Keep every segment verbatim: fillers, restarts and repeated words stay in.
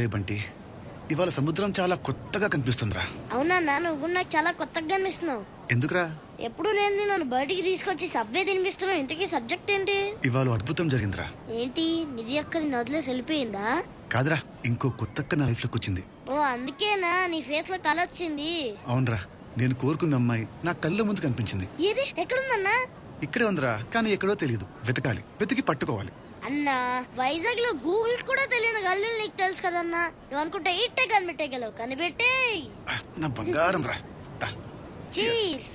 బంటి, ఇవాళ సముద్రం చాలా కొత్తగా కనిపిస్తుందిరా. అవునా, నువ్వు నాకు చాలా కొత్తగా కనిపిస్తున్నావు. ఎందుకురా? ఎప్పుడు లేని నన్ను బయటికి తీసుకొచ్చి సబ్వే తినిపిస్తున్నావు. ఇంతకీ సబ్జెక్ట్ ఏంటి? ఇవాళ అద్భుతం జరిగిందిరా. ఏంటి? నిధి అక్కని నదిలో వెళ్ళిపోయిందా? కాదురా, ఇంకో కొత్తక్క నా లైఫ్ లోకి వచ్చింది. ఓ అందుకేనా నీ ఫేస్ లో కళ వచ్చింది? అవునరా, నేను కోరుకున్న అమ్మాయి నా కళ్ళ ముందు కనిపించింది. ఏది? ఎక్కడుందన్నా? ఇక్కడే ఉందిరా, కానీ ఎక్కడో తెలియదు. వెతకాలి, వెతికి పట్టుకోవాలి. అన్నా, వైజాగ్ లో గూగుల్ కూడా తెలియని గల్లీలు నీకు తెలుసు కదన్నా. నువ్వు అనుకుంటే ఇట్టే కనిపెట్టేయగలవు. కనిపెట్టే నా బంగారం రా. చీర్స్.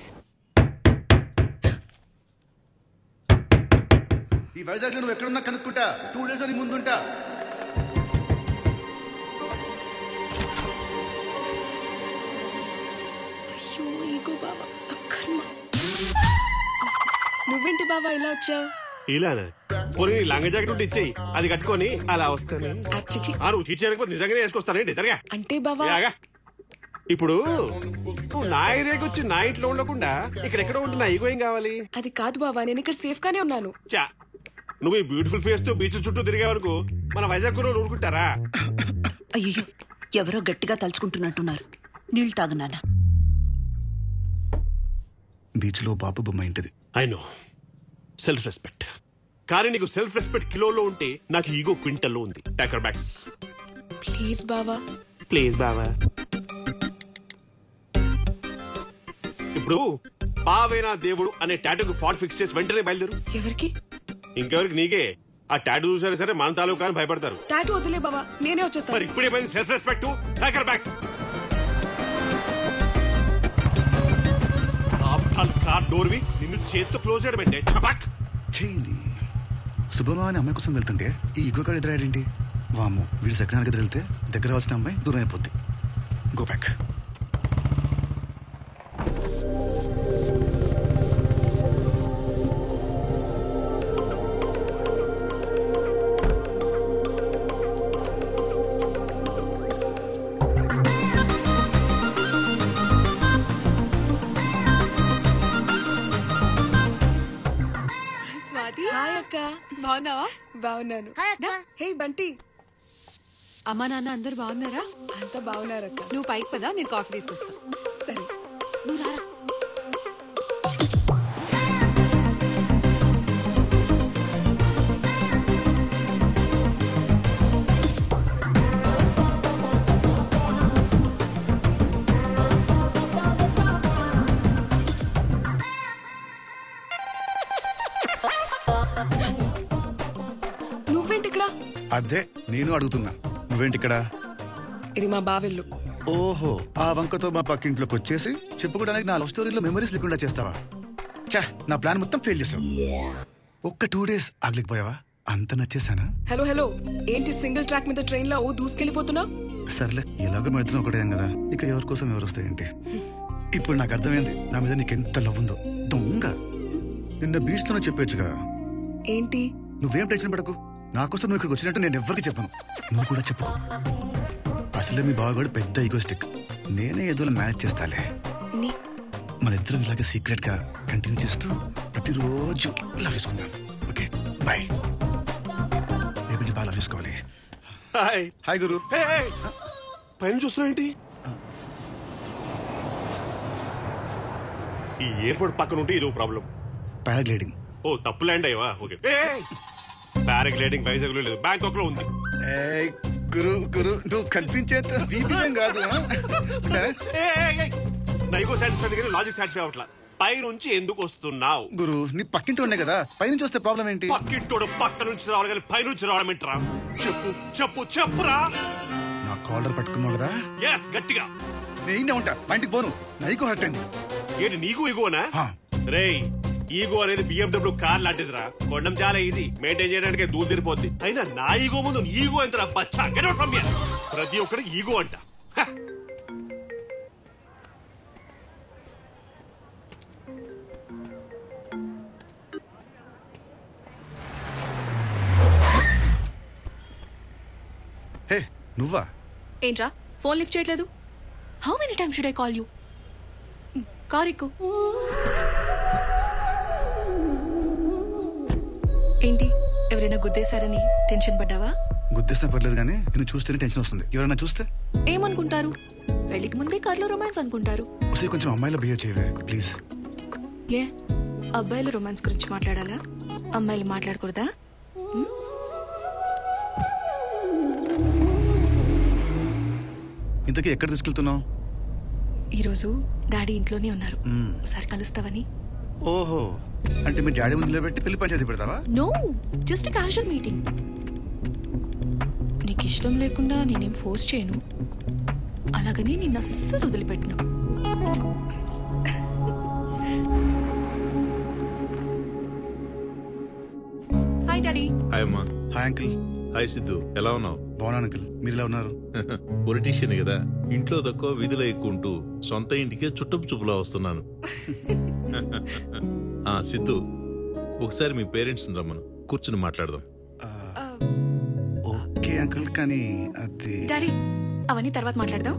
ఈ వైజాగ్ లో నువ్వు ఎక్కడున్నా కనుక్కుంటా. టూ డేస్ అని ముందుంటా. నువ్వేంటి బాబా ఇలా వచ్చావు? ఇలానా? పోనీ లంగ జాకెట్ ఉంటే ఇచ్చేయి, అది కట్టుకొని అలా వస్తాను. నువ్వు తీర్చేయకపోతే నిజంగానే వేసుకొస్తానండి. జరగా అంటే బాబా, ఇప్పుడు నువ్వు నా ఏరియాకి వచ్చి నా ఇంట్లో ఉండకుండా ఇక్కడెక్కడ ఉంటే నా ఈగో ఏం కావాలి? అది కాదు బాబా, నేను ఇక్కడ సేఫ్ గానే ఉన్నాను. చా, నువ్వు ఈ బ్యూటిఫుల్ ఫేస్ తో బీచ్ చుట్టూ తిరిగే వరకు మన వైజాగ్ రోజు ఊరుకుంటారా? అయ్యో, ఎవరో గట్టిగా తలుచుకుంటున్నట్టున్నారు. నీళ్ళు తాగనానా? బీచ్ లో బాబు బొమ్మ ఏంటిది? I know, self respect. కానీ నీకు సెల్ఫ్ రెస్పెక్ట్ కిలోలో ఉంటే నాకు ఈగో క్వింటల్లో ఉంది. Talker bags. ప్లీజ్ బావా. ప్లీజ్ బావా. ఇప్పుడు బావేనా దేవుడు అనే టాటూకి ఫాంట్ ఫిక్స్ చేసి వెంటనే బయలుదేరు. ఎవరికి? ఇంకెవరికి? నీకే. ఆ టాటూ చూసారా సరే మన తాలూకా అని భయపడతారు. టాటూ వదిలే బావా, నేనే వచ్చేస్తాను. మరి ఇప్పుడే పోయింది self respect. Talker bags. After all car డోర్వి నిన్ను చేత్తో క్లోజ్ చేయడం అంటే చపాక్ చెయ్యి. శుభమా అని అమ్మాయి కోసం వెళ్తుంటే ఈ ఈగో కాడ ఎదురాడేంటి? వాము, వీడి సెకండ్ దగ్గర వెళ్తే దగ్గర వచ్చిన అమ్మాయి దూరం అయిపోద్ది. Go back. హాయ్ అక్క. బాగున్నావా? బాగున్నాను. హే బంటి. అమ్మా నాన్న అందరు బాగున్నారా? అంతా బాగున్నారు అక్క. నువ్వు పైకి పదా, నేను కాఫీ తీసుకొస్తా. సరే, నువ్వు రారా. నువ్వేంటి ఇక్కడ? అదే నేను అడుగుతున్నా, నువ్వేంటి ఇక్కడ? ఇది మా బావెల్లు. ఓహో, ఆ వంకతో మా పక్కింట్లోకి వచ్చేసి చెప్పుకోవడానికి నా లవ్ స్టోరీలో మెమరీస్ లేకుండా చేస్తావా? చా, నా ప్లాన్ మొత్తం ఫెయిల్ చేసావు. ఒక్క టూ డేస్ ఆగలేకపోయావా? అంత నచ్చేసానా? హలో హలో, ఏంటి సింగిల్ ట్రాక్ మీద ట్రైన్ లో ఓ దూసుకెళ్ళిపోతున్నావు? సర్లే, ఎలాగో మెడుతున్నా ఒకటే కదా, ఇక ఎవరి కోసం ఎవరు వస్తాయేంటి? ఇప్పుడు నాకు అర్థమైంది నా మీద నీకెంత లవ్ ఉందో. దొంగ, నిన్న బీచ్ లోనే చెప్పొచ్చుగా. ఏంటి? నువ్వేం టెన్షన్ పడకు, నా కోసం నువ్వు ఇక్కడికి వచ్చినట్టు నేను ఎవ్వరికి చెప్పను. నువ్వు కూడా చెప్పుకో. అసలే మీ బావగాడు పెద్ద ఈగోస్టిక్. నేనే ఏదో మేనేజ్ చేస్తాలే. మన ఇద్దరం ఇలాగే సీక్రెట్ గా కంటిన్యూ చేస్తూ ప్రతిరోజు లవ్ చేసుకుందాం. Okay bye. రేపు నుంచి బాగా లవ్ చేసుకోవాలి. హాయ్. హాయ్ గురు. పైన చూస్తున్నావు ఏంటి? ఈ ఎయిర్పోర్ట్ పక్కన ఉంటే ఇదో ప్రాబ్లం. పారాగ్లైడింగ్. ఓ, తప్పు ల్యాండ్ అయ్యవా? ఓకే. పారాగ్లైడింగ్ వైజాగ్ లో లేదు, బ్యాంకాక్ లో ఉంది. గురు గురు నువ్వు కల్పించేంత వీపీఎం కాదు. నైగో సాటిస్ఫై కానీ లాజిక్ సాటిస్ఫై అవట్లా. పై నుంచి ఎందుకు వస్తున్నావు? గురు, నీ పక్కింటి ఉన్నాయి కదా, పై నుంచి వస్తే ప్రాబ్లం ఏంటి? పక్కింటోడు పక్క నుంచి రావాలి కానీ పై నుంచి రావడం ఏంట్రా? చెప్పు చెప్పు చెప్పురా. నా కాలర్ పట్టుకున్నావు కదా? ఎస్, గట్టిగా. నేనే ఉంటా, పైంటికి పోను. నైకో హర్ట్ అయింది. ఏంటి నీకు ఈగోనా? రేయ్, ఈగో అనేది బిఎండబ్ల్యూ కార్ లాంటిదిరా. కొండం చాలా ఈజీ, మెయింటైన్ చేయడానికి దూరం తిరిపోద్ది. అయినా నా ఈగో ముందు ఈగో ఎంతరా బచ్చా? Get out from here. ప్రతి ఒక్కరికి ఈగో అంట. హే, నువ్వా? ఏంట్రా ఫోన్ లిఫ్ట్ చేయట్లేదు? How many times should I call you? Car ఎక్కు. ఏంటి, ఎవరైనా గుద్దేశారని టెన్షన్ పడ్డావా? గుర్తిస్తే పర్లేదు కానీ నేను చూస్తేనే టెన్షన్ వస్తుంది. ఎవరైనా చూస్తే ఏమనుకుంటారు? పెళ్లికి ముందే కార్లో రొమాన్స్ అనుకుంటారు. ఒకసారి కొంచెం అమ్మాయిలో బిహేవ్ చేయవే ప్లీజ్. ఏ అబ్బాయిలు రొమాన్స్ గురించి మాట్లాడాలా, అమ్మాయిలు మాట్లాడకూడదా? ఇంతకీ ఎక్కడ తీసుకెళ్తున్నావు? ఈరోజు డాడీ ఇంట్లోనే ఉన్నారు, ఒకసారి కలుస్తావని. ఓహో, అంటే మీ డాడీ ముందు నిలబెట్టి పెళ్లి పంచాయతీ పెడతావా? No, just casual meeting. నీకు ఇష్టం లేకుండా నేనేం ఫోర్స్ చేయను, అలాగని నిన్ను అస్సలు వదిలిపెట్టను. Hi daddy. హాయ్ అమ్మా. Hi uncle. హాయ్ సిద్ధు, ఎలా ఉన్నావు? బాగున్నాను అంకిల్, మీరు ఎలా ఉన్నారు? పొలిటీషియన్ కదా, ఇంట్లో తక్కువ విధులు ఎక్కుంటూ సొంత ఇంటికే చుట్టపు చూపులా వస్తున్నాను. ఆ సిద్ధు, ఒకసారి మీ పేరెంట్స్ రమ్మను, కూర్చుని మాట్లాడదాం. ఓకే అంకిల్, కానీ అది డాడీ అవన్నీ తర్వాత మాట్లాడదాం.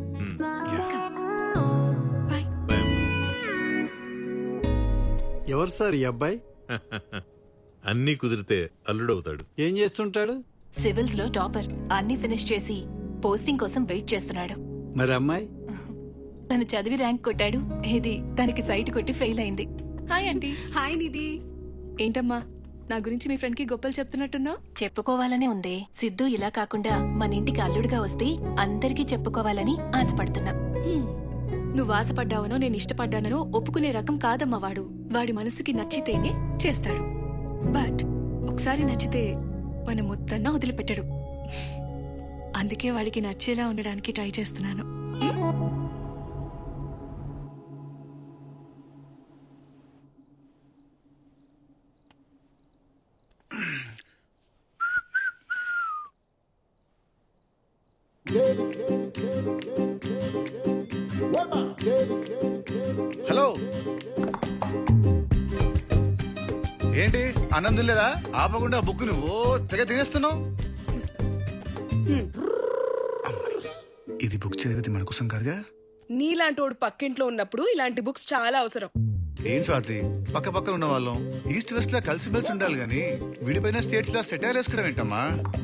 ఎవరు సార్ ఈ అబ్బాయి? అన్నీ కుదిరితే అల్లుడవుతాడు. ఏం చేస్తుంటాడు? సివిల్స్ లో టాపర్, అన్ని ఫినిష్ చేసి పోస్టింగ్ కోసం వెయిట్ చేస్తున్నాడు. మరి అమ్మాయి? తను చదివి ర్యాంక్ కొట్టాడు, ఇది తనకి సైట్ కొట్టి ఫెయిల్ అయింది. Hi aunty. హాయ్ నిధి. ఏంటమ్మా నా గురించి మీ ఫ్రెండ్ కి గొప్పలు చెప్తున్నట్టున్నా? చెప్పుకోవాలనే ఉంది. సిద్ధు ఇలా కాకుండా మన ఇంటికి అల్లుడుగా వస్తే అందరికీ చెప్పుకోవాలని ఆశపడుతున్నా. నువ్వు ఆశపడ్డావనో నేను ఇష్టపడ్డానో ఒప్పుకునే రకం కాదమ్మా వాడు. వాడి మనసుకి నచ్చితేనే చేస్తాడు, బట్ ఒకసారి నచ్చితే మన మొత్తన్నా వదిలిపెట్టాడు. అందుకే వాడికి నచ్చేలా ఉండడానికి ట్రై చేస్తున్నాను. హలో, ఏంటి ఆనందం లేదా? ఆపకుండా బుక్ నువ్వు తెగ తినేస్తున్నావు. ఇది బుక్ చదివితే మన కోసం కాదుగా. నీలాంటోడు పక్కింట్లో ఉన్నప్పుడు ఇలాంటి బుక్స్ చాలా అవసరం. ఏం స్వాతి, పక్క పక్కన ఉన్న వాళ్ళం ఈస్ట్ వెస్ట్ లా కలిసి మెలిసి ఉండాలి గాని విడిపోయిన స్టేట్స్ లా సెటైర్ వేసుకోవడం ఏంటమ్మా?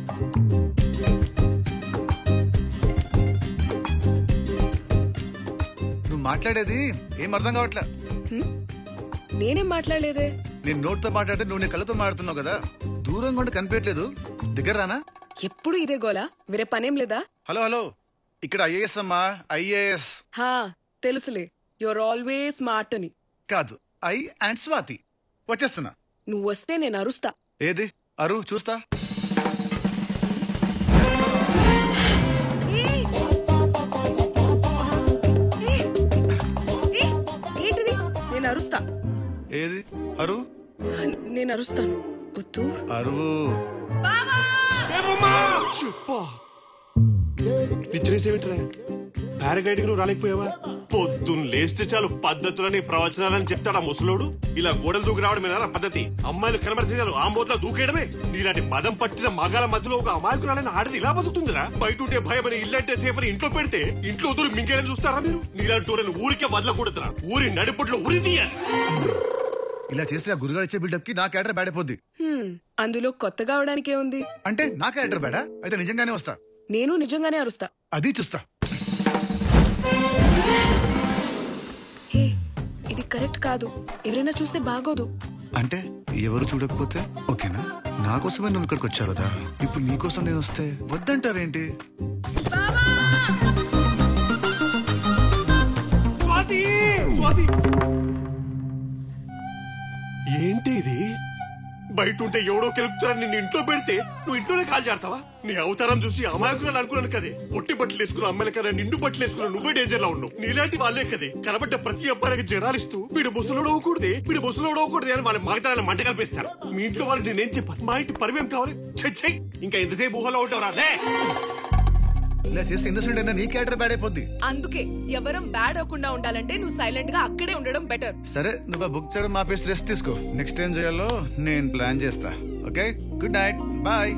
నువ్వు మాట్లాడేది ఏం అర్థం కావట్లే. నేనేం మాట్లాడలేదే. నేను నోట్తో మాట్లాడితే నువ్వు నీ కళ్ళతో మాట్లాడుతున్నావు కదా. దూరంగా ఉండి కనిపించట్లేదు, దగ్గర రానా? ఎప్పుడు ఇదే గోలా, వేరే పనేం లేదా? హలో హలో, ఇక్కడ ఐఏఎస్ అమ్మా, ఐఏఎస్. హా తెలుసులే, యువర్ ఆల్వేస్ స్మార్ట్ అని. కాదు, ఐ అండ్ స్వాతి. వచ్చేస్తున్నా. నువ్వు వస్తే నేను అరుస్తా. ఏది అరు చూస్తా. ఏంటిది? నేను అరుస్తా. ఏది అరు? నేను అరుస్తాను. వద్దు అరువు. పారాగ్లైడింగ్ నువ్వు రాలేకపోయావా? పొద్దున్న లేస్తే చాలు పద్ధతులని ప్రవచనాలని చెప్తాడా ముసలోడు. ఇలా గోడలు దూకి రావడమేనా పద్ధతి? అమ్మాయిలు కనబడితే చాలు ఆ మూతలో దూకేయడమే. నీలాంటి మదం పట్టిన మగాల మధ్యలో ఒక అమాయకురాలని ఆడది ఇలా బతుకుతుందిరా? బయట ఉంటే భయం అని, ఇల్లంటే సేఫ్ అని ఇంట్లో పెడితే ఇంట్లో దూరం మింగేయడం చూస్తారా మీరు? నీలాంటి ఊరిని ఊరికే వదలకూడదురా, ఊరి నడిపుట్లో ఉరి తీయాలి. ఇలా చేస్తే ఆ గురుగారు ఇచ్చే బిల్డప్ కి నా క్యారెక్టర్ బ్యాడ్ అయిపోద్ది. అందులో కొత్తగా అవడానికే ఉంది. అంటే నా క్యారెక్టర్ బ్యాడా? అయితే నిజంగానే వస్తా. నేను నిజంగానే అరుస్తా. అది చూస్తా. హే, ఇది కరెక్ట్ కాదు, ఎవరైనా చూస్తే బాగోదు. అంటే ఎవరు చూడకపోతే ఓకేనా? నా కోసమే నువ్వు ఇక్కడికి వచ్చావు కదా, ఇప్పుడు నీ కోసం నేను వస్తే వద్దంటావేంటి? స్వాతి, స్వాతి, ఏంటి ఇది? బయట ఉంటే ఎవడో కెలుపుతారని నిన్ను ఇంట్లో పెడితే నువ్వు ఇంట్లోనే కాల్ చేస్తావా? నీ అవతారం చూసి అమాయకురాలు అనుకున్నాను కదే. పొట్టి బట్టలు వేసుకున్న అమ్మాయిల కదా, నిండు బట్టలు వేసుకున్న నువ్వే డేంజర్ లో ఉన్నావు. నీలాంటి వాళ్ళే కదే కనబడ్డ ప్రతి అబ్బాయికి జనాలిస్తూ వీడు ముసలోడు అవ్వకూడదే, వీడు ముసలోడు అవ్వకూడదే అని వాళ్ళ మాగతారాల మంట కల్పిస్తారు. మీ ఇంట్లో వాళ్ళకి నేనేం చెప్పాను? మా ఇంటి పరివేం కావాలి? చెయ్యి. ఇంకా ఎంతసేపు ఊహలో ఉంటావు రా? ఇలా చేస్తే ఇన్నోసెంట్ అయినా నీ క్యారెక్టర్ బ్యాడ్ అయిపోద్ది. అందుకే ఎవరం బ్యాడ్ అవ్వకుండా ఉండాలంటే నువ్వు సైలెంట్ గా అక్కడే ఉండడం బెటర్. సరే, నువ్వు బుక్ చేయడం ఆపేసి రెస్ట్ తీసుకో. నెక్స్ట్ టైం చేయాలో నేను ప్లాన్ చేస్తా. Okay, good night, bye.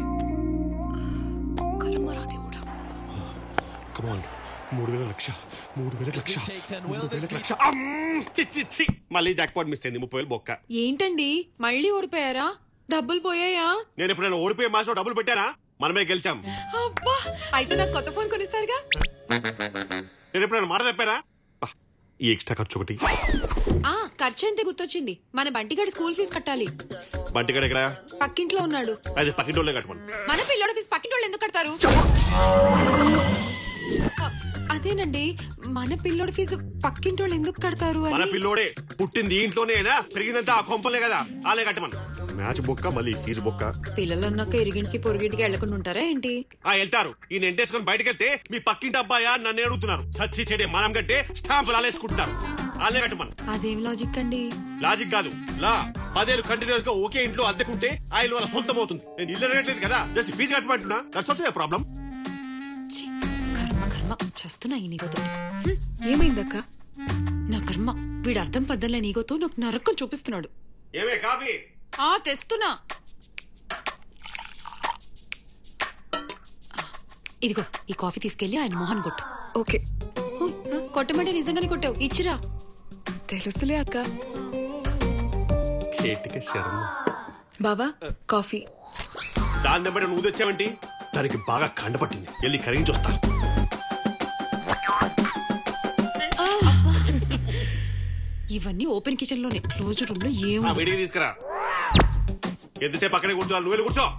మూడు వేల లక్ష మూడు వేల లక్ష మూడు వేల లక్ష చిచ్చి మళ్ళీ జాక్పాట్ మిస్ అయింది. ముప్పై వేలు బొక్క. ఏంటండి మళ్ళీ ఓడిపోయారా? డబ్బులు పోయాయా? నేను ఎప్పుడైనా ఓడిపోయే మాసం డబ్బులు పెట్టానా? మనమే గెలిచాం. అబ్బా అయితే నాకు కొత్త ఫోన్ కొనిస్తారుగా. నేను ఎప్పుడైనా మాట చెప్పారా? ఈ ఎక్స్ట్రా ఖర్చు ఒకటి. ఆ ఖర్చు అంటే గుర్తొచ్చింది, మన బంటిగాడి స్కూల్ ఫీజు కట్టాలి. బంటిగాడు ఎక్కడ? పక్కింట్లో ఉన్నాడు. అది పక్కింటోళ్ళే కట్టమను. మన పిల్లోడి ఫీజు పక్కింటోళ్ళు ఎందుకు కడతారు? అదేనండి, మన పిల్లోడి ఫీజు పక్కింటోళ్ళు ఎందుకు కడతారు? మన పిల్లోడే పుట్టింది ఇంట్లోనేనా, పెరిగిందంతా ఆ కొంపలే కదా, ఆలే కట్టమను. మ్యాచ్ బొక్క మళ్ళీ ఫీజు బొక్క. పిల్లలు అన్నాక ఇరిగింటికి పొరుగింటికి వెళ్లకుండా ఉంటారా ఏంటి? ఆ వెళ్తారు. ఈ నెంటేసుకొని బయటకు వెళ్తే మీ పక్కింటి అబ్బాయా నన్ను అడుగుతున్నారు. సచ్చి చెడే మనం కట్టే స్టాంపులు ఆలేసుకుంటున్నారు. ఆలే కట్టమను. అదేం లాజిక్ అండి? లాజిక్ కాదు, లా. పదేళ్ళు కంటిన్యూస్ గా ఒకే ఇంట్లో అద్దెకుంటే ఆయన వాళ్ళ సొంతం అవుతుంది. నేను ఇల్లు రేట్లేదు కదా, జస్ట్ ఫీజు కట్టమంటున్నా. That's also a problem. చేస్తున్నా ఈ నీగోతో. ఏమైందక్క? నా కర్మ, వీడు అర్థం పద్దలే నీగోతో నాకు నరకం చూపిస్తున్నాడు. ఏమే కాఫీ? ఆ తెస్తున్నా. ఇదిగో ఈ కాఫీ తీసుకెళ్లి ఆయన మోహన్ కొట్టు. ఓకే. కొట్టమంటే నిజంగానే కొట్టావు, ఇచ్చిరా. తెలుసులే అక్క. బావా కాఫీ. దాని దెబ్బ నువ్వు తెచ్చావంటి? దానికి బాగా కండపట్టింది, వెళ్ళి కరిగించి వస్తా. ఇవన్నీ ఓపెన్ కిచెన్ లోనే, క్లోజ్డ్ రూమ్ లో ఏమో. వేడికి తీసుకురా. ఎంతసేపు అక్కడే కూర్చోవాలి, నువ్వు వెళ్ళి కూర్చో.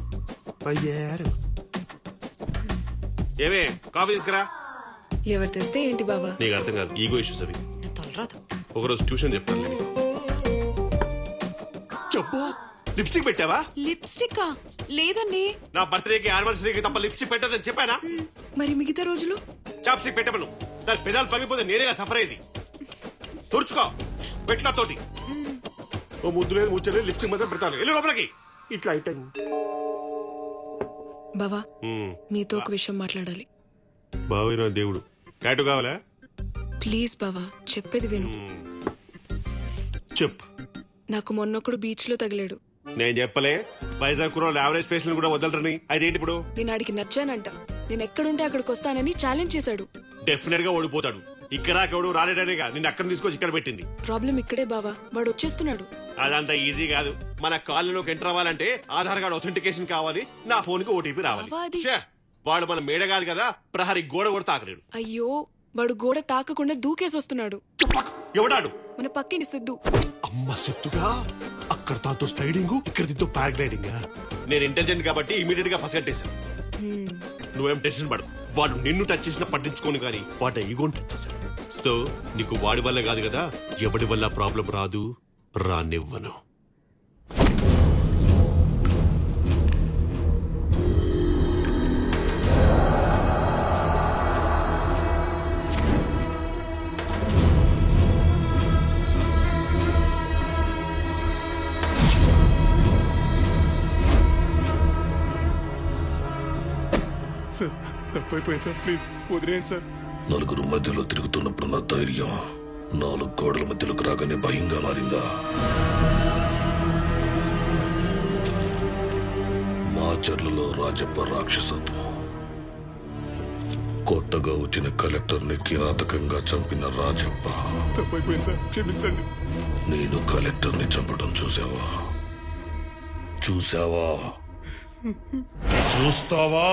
ఏమే కాఫీ తీసుకురా. ఎవరు తెస్తే ఏంటి బాబా? నీకు అర్థం కాదు, ఈగో ఇష్యూస్ అవి. ఒకరోజు ట్యూషన్ చెప్తాను. చెప్పు. లిప్స్టిక్ పెట్టావా? లిప్స్టిక్ లేదండి. నా బర్త్డేకి యానివర్సరీకి తప్ప లిప్స్టిక్ పెట్టదని చెప్పానా? మరి మిగతా రోజులు చాప్స్టిక్ పెట్టమను. దాని పెదాలు పగిపోతే నేనేగా సఫర్ అయ్యింది. తుడుచుకో పెట్ల తోటి. ఓ ముద్దు లేదు ముచ్చలేదు, లిప్స్టిక్ మాత్రం పెడతాను. వెళ్ళి లోపలికి. ఇట్లా అయిపోయింది. బావా మీతో ఒక విషయం మాట్లాడాలి. బావే నా దేవుడు. టాటూ కావాలా? ప్లీజ్ బావా, చెప్పేది విను. చెప్పు. నాకు మొన్నొక్కడు బీచ్ లో తగిలాడు. నేను చెప్పలే వైజాగ్ కుర్రోళ్ళు యావరేజ్ ఫేస్ కూడా వదలరని? అదేంటి ఇప్పుడు? నేను ఆడికి నచ్చానంట. నేను ఎక్కడుంటే అక్కడికి వస్తానని ఛాలెంజ్ చేశాడు. డెఫినెట్ గా ఓడిపోతాడు. ఇక్కడ ఎవడు రాలేడనేగా నిన్ను అక్కడ తీసుకొచ్చి ఇక్కడ పెట్టింది. ప్రాబ్లం ఇక్కడే బావా, వాడు వచ్చేస్తున్నాడు. అదంతా ఈజీ కాదు. మన కాలనీలోకి ఎంటర్ అవ్వాలంటే ఆధార్ కార్డ్ అథెంటికేషన్ కావాలి, నా ఫోన్ కి ఓటీపీ రావాలి. వాడు మన మేడ కాదు కదా, ప్రహరీ గోడ కూడా తాకలేడు. అయ్యో, వాడు గోడ తాకకుండా దూకేసి వస్తున్నాడు. ఎవడాడు? మన పక్కింటి సిద్ధు. అమ్మ సిద్ధుగా? అక్కడ తాతో స్లైడింగ్, ఇక్కడ దీంతో పారాగ్లైడింగ్. నేను ఇంటెలిజెంట్ కాబట్టి ఇమీడియట్ గా ఫస్ట్ నువ్వేం టెన్షన్ పడదు. వాడు నిన్ను టచ్ చేసినా పట్టించుకోను కానీ వాడు ఈగోని టచ్ చేశాడు. సో నీకు వాడి వల్ల కాదు కదా, ఎవడి వల్ల ప్రాబ్లం రాదు, రానివ్వను. సార్ తప్పైపోయింది సార్, ప్లీజ్ వదిలేయండి సార్. నలుగురు మధ్యలో తిరుగుతున్నప్పుడు నా ధైర్యం నాలుగు గోడల మధ్యలోకి రాగానే భయంగా మారిందా? మాచర్లలో రాజప్ప రాక్షసత్వం, కొత్తగా వచ్చిన కలెక్టర్ ని కిరాతకంగా చంపిన రాజప్ప. తప్పైపోయింది సార్, క్షమించండి. నేను కలెక్టర్ ని చంపడం చూసావా? చూసావా? చూస్తావా?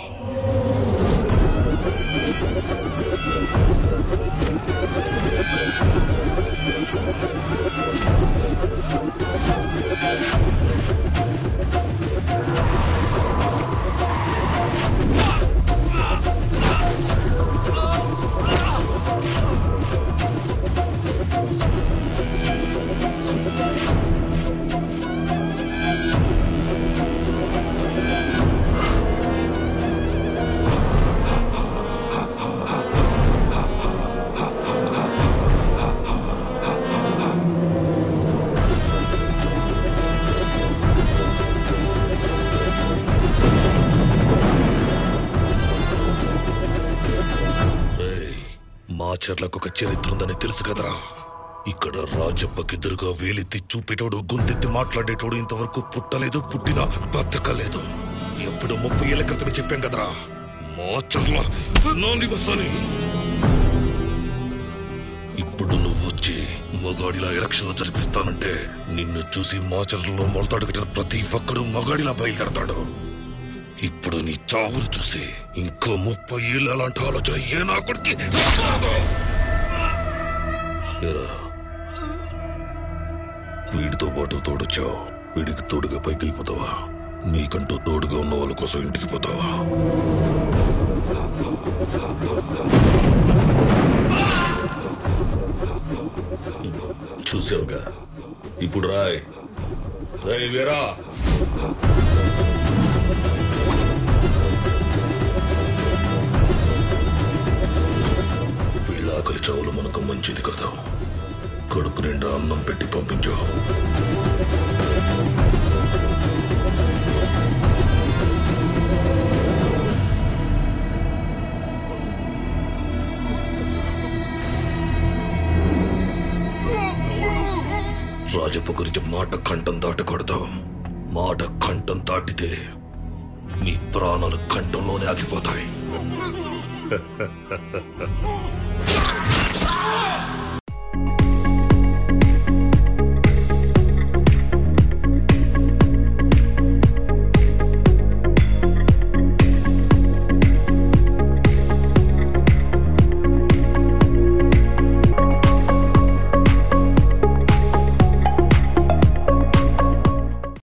మాచర్లకు ఒక చరిత్ర ఉందని తెలుసు కదరా. ఇక్కడ రాజప్పకెదురుగా వేలెత్తి చూపేటోడు, గొంతెత్తి మాట్లాడేటోడు ఇంతవరకు పుట్టలేదు, పుట్టినా బతకలేదు. ఎప్పుడు ముప్పై ఏళ్ల క్రితమే చెప్పాం కదరా, మాచర్ల నా నివసాన్ని. ఇప్పుడు నువ్వు వచ్చి మగాడిలా ఎలక్షన్ జరిపిస్తానంటే నిన్ను చూసి మాచర్లలో మొలతాడు కట్టిన ప్రతి ఒక్కడు మగాడిలా బయలుదేరతాడు. ఇప్పుడు నీ చావులు చూసి ఇంకో ముప్పై ఏళ్ళు అలాంటి ఆలోచన ఏ నా కొడుకు వీడితో పాటు తోడొచ్చావు, వీడికి తోడుగా పైకి వెళ్ళిపోతావా? నీకంటూ తోడుగా ఉన్న వాళ్ళ కోసం ఇంటికి పోతావా? చూసావుగా, ఇప్పుడు రాయ్ రాయ్ వీరా. వీళ్ళ ఆకలి చావులు మనకు మంచిది కదా. కడుపు నిండా అన్నం పెట్టి పంపించావు. రాజప్ప గురించి మాట కంఠం దాటకూడదు. మాట కంఠం దాటితే నీ ప్రాణాలు కంఠంలోనే ఆగిపోతాయి.